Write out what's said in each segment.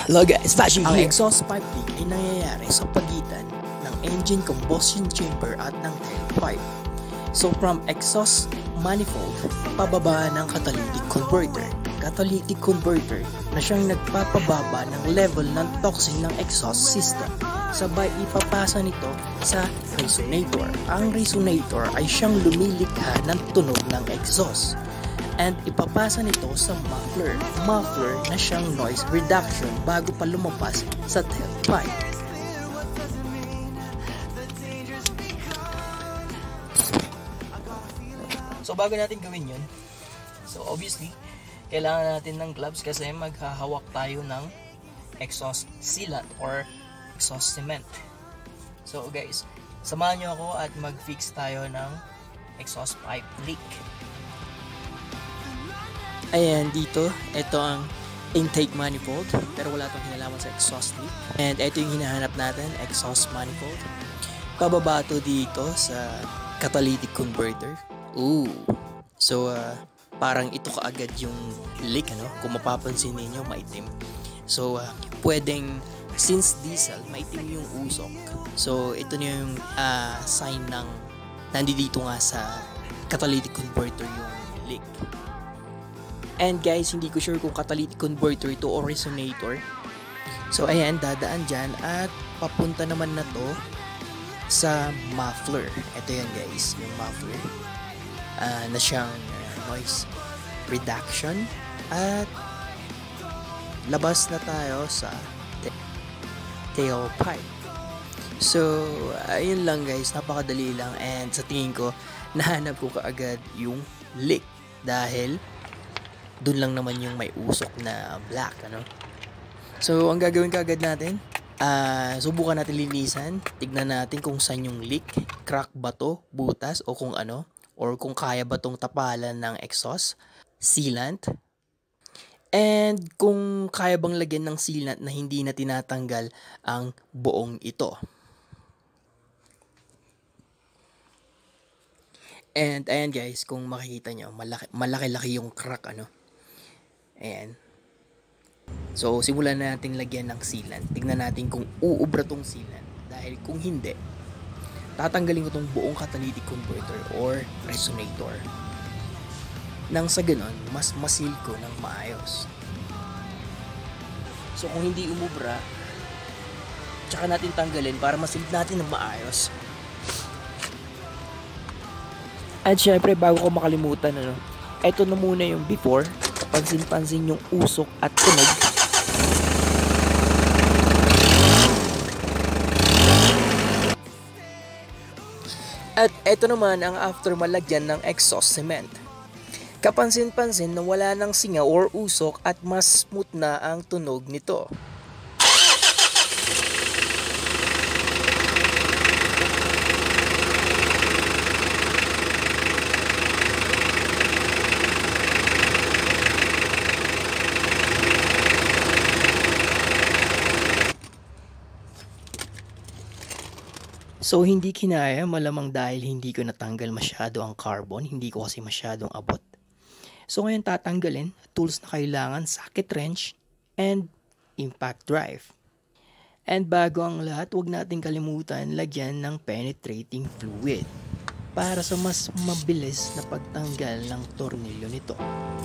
Hello guys, Fashion Ang here. exhaust pipe leak ay nangyayari sa pagitan ng engine combustion chamber at ng tailpipe. So from exhaust manifold, pababa ng catalytic converter. Catalytic converter na siyang nagpapababa ng level ng toxin ng exhaust system. Sabay ipapasa nito sa resonator. Ang resonator ay siyang lumilikha ng tunog ng exhaust. And ipapasa nito sa muffler. Muffler na siyang noise reduction bago pa lumabas sa tailpipe. So bago natin gawin yun, so obviously, kailangan natin ng gloves kasi maghahawak tayo ng exhaust sealant or exhaust cement. So guys, samahan nyo ako at mag-fix tayo ng exhaust pipe leak. Ayan, dito, ito ang intake manifold, pero wala itong kinalaman sa exhaust leak. And ito yung hinahanap natin, exhaust manifold. Pababa ito dito sa catalytic converter. So, parang ito kaagad yung leak, ano? Kung mapapansin ninyo, maitim. So, pwedeng, since diesel, maitim yung usok. So, ito na yung sign ng nandito nga sa catalytic converter yung leak. And guys, hindi ko sure kung catalytic converter ito o resonator. So ayan, dadaan dyan at papunta naman na to sa muffler. Ito yan guys, yung muffler na siyang noise reduction. At labas na tayo sa tailpipe. So ayun lang guys, napakadali lang. And sa tingin ko, nahanap ko kaagad yung leak dahil doon lang naman yung may usok na black, ano? So, ang gagawin kaagad natin, subukan natin linisan, tignan natin kung saan yung leak, crack ba to, butas, o kung ano, or kung kaya ba tong tapalan ng exhaust, sealant, and kung kaya bang lagyan ng sealant na hindi na tinatanggal ang buong ito. And ayan guys, kung makikita nyo, malaki-laki yung crack, ano? Ayan. So, simulan na natin lagyan ng sealant. Tignan natin kung uubra tong sealant. Dahil kung hindi, tatanggalin ko tong buong catalytic converter or resonator. Nang sa ganon, mas masil ko ng maayos. So, kung hindi umubra, tsaka natin tanggalin para masil natin ng maayos. At syempre, bago ko makalimutan, ano, ito na muna yung before. Pansin-pansin yung usok at tunog. At ito naman ang after malagyan ng exhaust cement. Kapansin-pansin na wala ng singa or usok at mas smooth na ang tunog nito. So, hindi kinaya, malamang dahil hindi ko natanggal masyado ang carbon, hindi ko kasi masyadong abot. So, ngayon tatanggalin, tools na kailangan, socket wrench, and impact drive. And bago ang lahat, huwag natin kalimutan lagyan ng penetrating fluid para sa mas mabilis na pagtanggal ng tornilyo nito.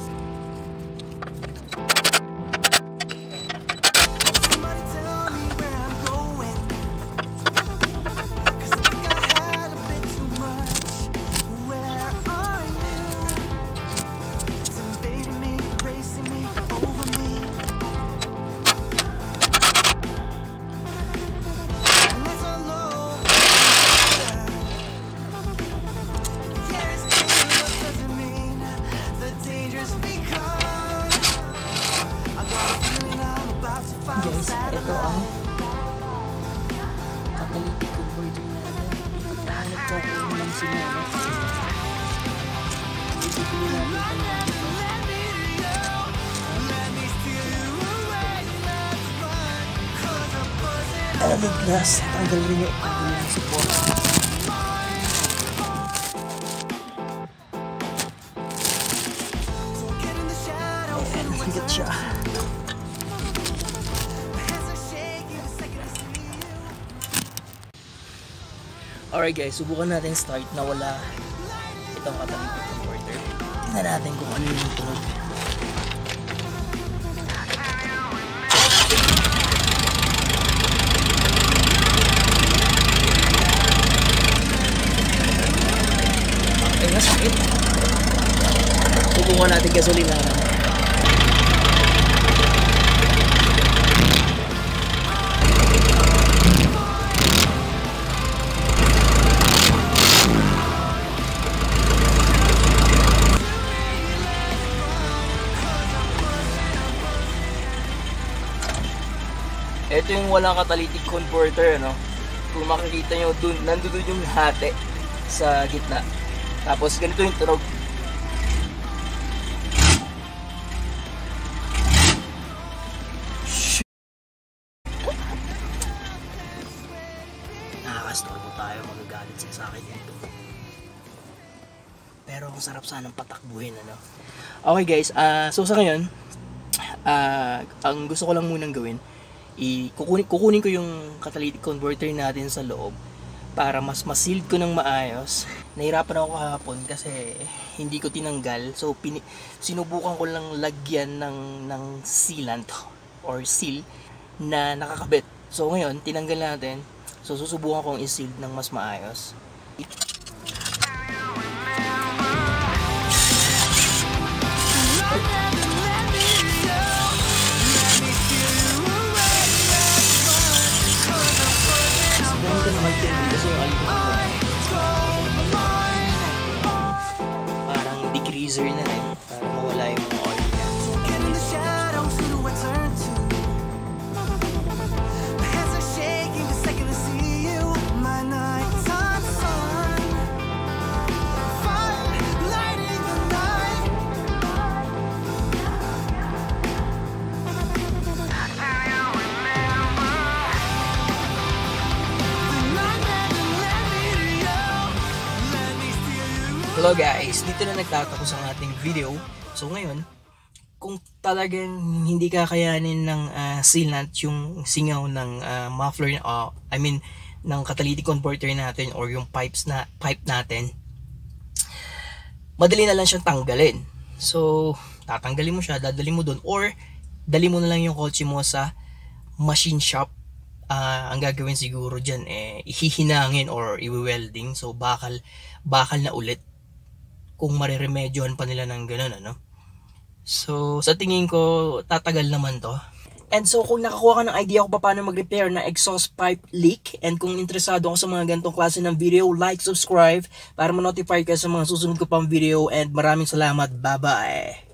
Guys, ito ang catalytic converter natin. Hanap ko kung lang sinama. Isipin natin ang glass. Tanggal rin yung support. Ayan, higat siya. Alright guys, subukan natin start na wala itong catalytic converter. Tingnan natin kung ano yung tunog. Ay, masakit. Subukan natin gasolina naman. Ito yung walang catalytic converter, ano? Kung makikita nyo, nandun yung hati sa gitna. Tapos ganito yung tunog. Nakakastorbo tayo, magagalit siya sa akin dito. Pero ang sarap sanang patakbuhin, ano? Okay guys, so sa ngayon, ang gusto ko lang munang gawin, kukunin ko yung catalytic converter natin sa loob para mas masealed ko ng maayos. Nahirapan ako kahapon kasi hindi ko tinanggal. So sinubukan ko lang lagyan ng sealant or seal na nakakabit. So ngayon tinanggal natin. So susubukan kong i-seal ng mas maayos. Parang degreaser na rin para mawala yung mga oil. Hello guys, dito na nagtatapos ang ating video. So ngayon, kung talagang hindi kakayanin ng sealant yung singaw ng muffler, ng catalytic converter natin or yung pipe natin, madali na lang siyang tanggalin. So tatanggalin mo siya, dadali mo doon, or dali mo na lang yung kotse mo sa machine shop. Ang gagawin siguro dyan ihihinangin or i-welding. So bakal na ulit kung mareremedyohan pa nila ng ganun, ano. So sa tingin ko tatagal naman to. And so kung nakakuha ka ng idea kung paano mag-repair na exhaust pipe leak, and kung interesado ka sa mga ganitong klase ng video, like, subscribe para ma-notify ka sa mga susunod ko pang video, and maraming salamat. Bye bye.